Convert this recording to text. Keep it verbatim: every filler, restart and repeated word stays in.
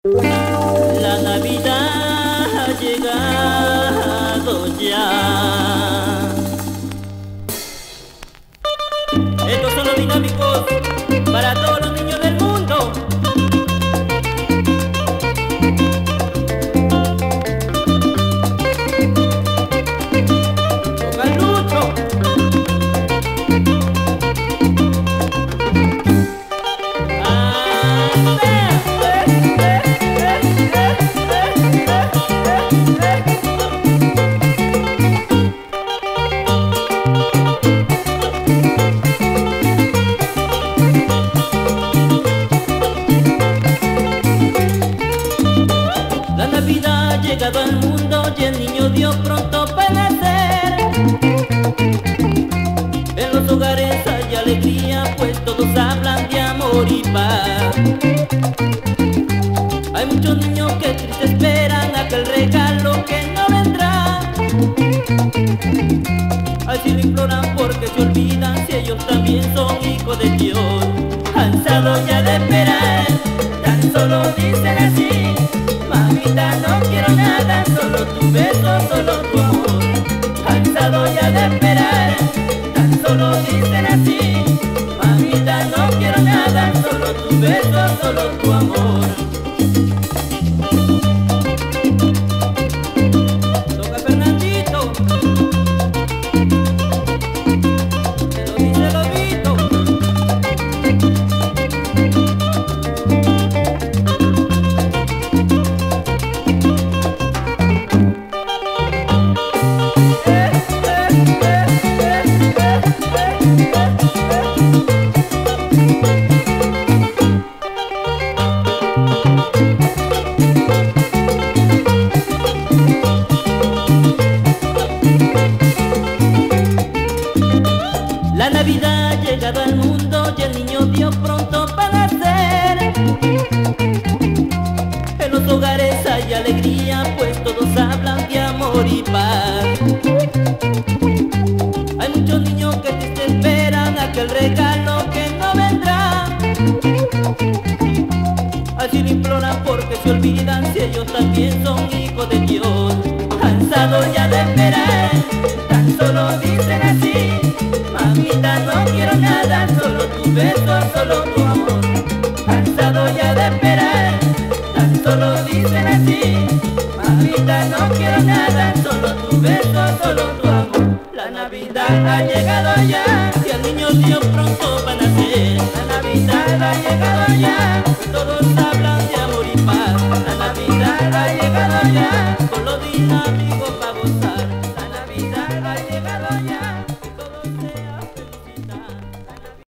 La Navidad ha llegado ya. Estos son los dinámicos para todos los niños del mundo. Con Lucho. La Navidad ha llegado al mundo y el niño Dios pronto va a nacer. En los hogares hay alegría, pues todos hablan de amor y paz. Hay muchos niños que triste esperan aquel regalo que no vendrá. Así lo imploran porque se olvidan si ellos también son hijos de Dios. Cansados ya de esperar, tan solo dicen así: mamita, no quiero nada, solo tu beso, solo tu amor. Cansado ya de esperar, tan solo dicen así: mamita, no quiero nada, solo tu beso, solo tu amor. Toca Fernandito, te lo dice Lobito. La Navidad ha llegado al mundo y el niño Dios pronto va a nacer. En los hogares hay alegría, pues todos hablan de amor y paz. Hay muchos niños que triste esperan aquel regalo que no vendrá. Así lo imploran porque se olvidan si ellos también son hijos de Dios. Cansados ya de esperar, tan solo dicen así: mamita, no quiero nada, solo tu beso, solo tu amor. Cansado ya de esperar, tan solo dicen así: mamita, no quiero nada, solo tu beso, solo tu amor. La Navidad ha llegado ya y el niño Dios pronto va a nacer. La Navidad ha llegado ya, todos hablan de amor y paz. La Navidad ha llegado ya, con los dinámicos